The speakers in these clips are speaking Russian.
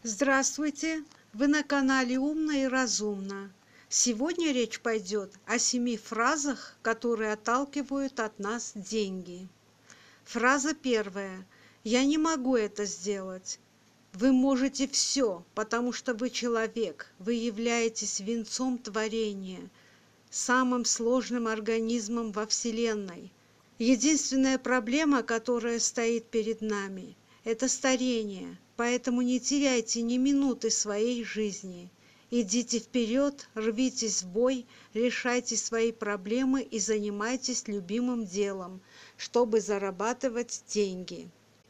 Здравствуйте! Вы на канале «Умно и разумно». Сегодня речь пойдет о 7 фразах, которые отталкивают от нас деньги. Фраза первая. «Я не могу это сделать». Вы можете все, потому что вы человек, вы являетесь венцом творения, самым сложным организмом во Вселенной. Единственная проблема, которая стоит перед нами, это старение, поэтому не теряйте ни минуты своей жизни. Идите вперед, рвитесь в бой, решайте свои проблемы и занимайтесь любимым делом, чтобы зарабатывать деньги.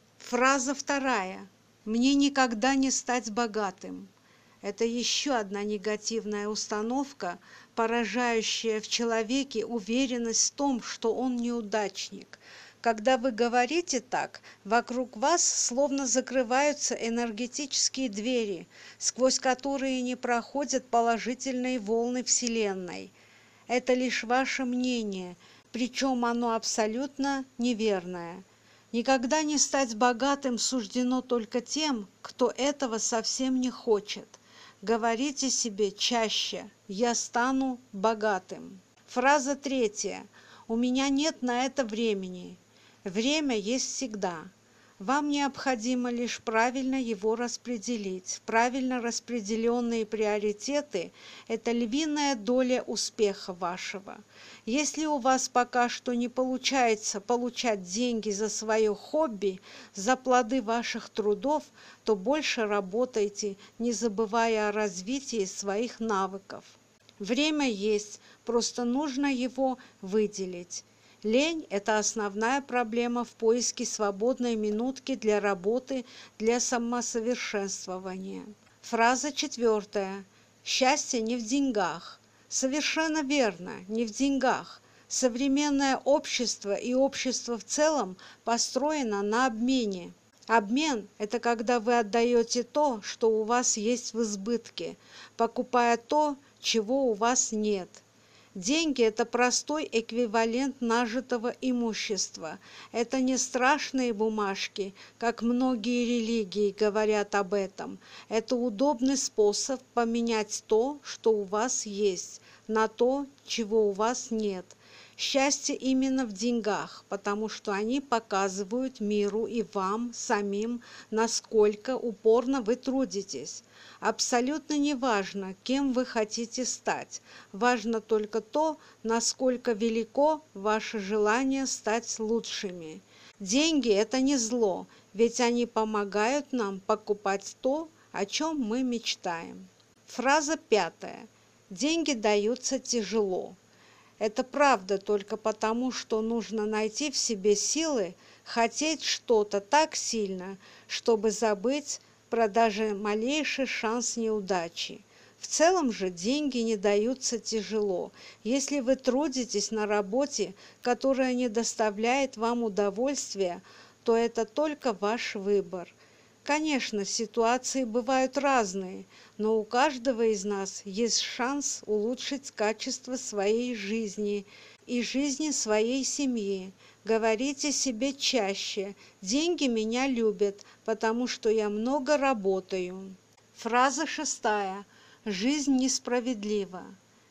Фраза вторая. «Мне никогда не стать богатым». Это еще одна негативная установка, поражающая в человеке уверенность в том, что он неудачник. Когда вы говорите так, вокруг вас словно закрываются энергетические двери, сквозь которые не проходят положительные волны Вселенной. Это лишь ваше мнение, причем оно абсолютно неверное. Никогда не стать богатым суждено только тем, кто этого совсем не хочет. Говорите себе чаще «я стану богатым». Фраза третья. «У меня нет на это времени». Время есть всегда. Вам необходимо лишь правильно его распределить. Правильно распределенные приоритеты – это львиная доля успеха вашего. Если у вас пока что не получается получать деньги за свое хобби, за плоды ваших трудов, то больше работайте, не забывая о развитии своих навыков. Время есть, просто нужно его выделить. Лень – это основная проблема в поиске свободной минутки для работы, для самосовершенствования. Фраза четвертая. «Счастье не в деньгах». Совершенно верно, не в деньгах. Современное общество и общество в целом построено на обмене. Обмен – это когда вы отдаете то, что у вас есть в избытке, покупая то, чего у вас нет. Деньги – это простой эквивалент нажитого имущества. Это не страшные бумажки, как многие религии говорят об этом. Это удобный способ поменять то, что у вас есть, на то, чего у вас нет. Счастье именно в деньгах, потому что они показывают миру и вам самим, насколько упорно вы трудитесь. Абсолютно не важно, кем вы хотите стать. Важно только то, насколько велико ваше желание стать лучшими. Деньги – это не зло, ведь они помогают нам покупать то, о чем мы мечтаем. Фраза пятая. Деньги даются тяжело. Это правда только потому, что нужно найти в себе силы хотеть что-то так сильно, чтобы забыть про даже малейший шанс неудачи. В целом же деньги не даются тяжело. Если вы трудитесь на работе, которая не доставляет вам удовольствия, то это только ваш выбор. Конечно, ситуации бывают разные, но у каждого из нас есть шанс улучшить качество своей жизни и жизни своей семьи. Говорите себе чаще: «Деньги меня любят, потому что я много работаю». Фраза шестая. «Жизнь несправедлива».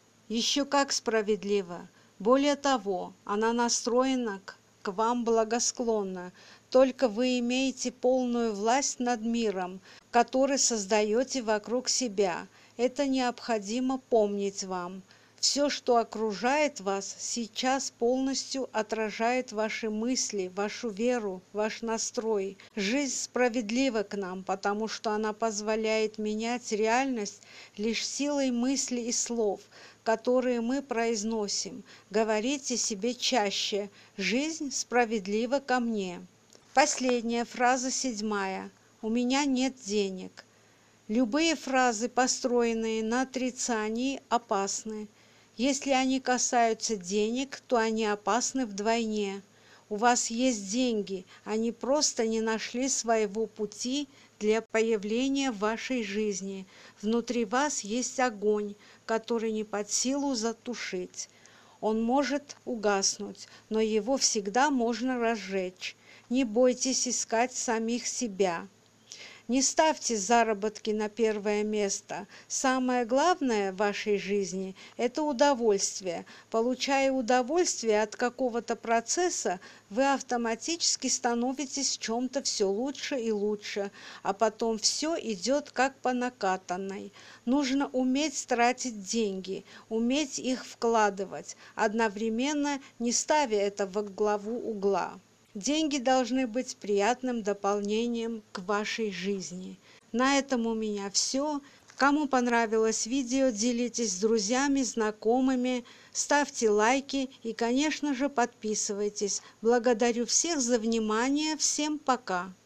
Еще как справедлива. Более того, она настроена к вам благосклонно. Только вы имеете полную власть над миром, который создаете вокруг себя. Это необходимо помнить вам. Все, что окружает вас, сейчас полностью отражает ваши мысли, вашу веру, ваш настрой. Жизнь справедлива к нам, потому что она позволяет менять реальность лишь силой мыслей и слов, которые мы произносим. Говорите себе чаще: «Жизнь справедлива ко мне». Последняя фраза седьмая. «У меня нет денег». Любые фразы, построенные на отрицании, опасны. Если они касаются денег, то они опасны вдвойне. У вас есть деньги, они просто не нашли своего пути для появления в вашей жизни. Внутри вас есть огонь, который не под силу затушить. Он может угаснуть, но его всегда можно разжечь. Не бойтесь искать самих себя. Не ставьте заработки на первое место. Самое главное в вашей жизни – это удовольствие. Получая удовольствие от какого-то процесса, вы автоматически становитесь в чем-то все лучше и лучше, а потом все идет как по накатанной. Нужно уметь тратить деньги, уметь их вкладывать, одновременно не ставя это во главу угла. Деньги должны быть приятным дополнением к вашей жизни. На этом у меня все. Кому понравилось видео, делитесь с друзьями, знакомыми, ставьте лайки и, конечно же, подписывайтесь. Благодарю всех за внимание. Всем пока!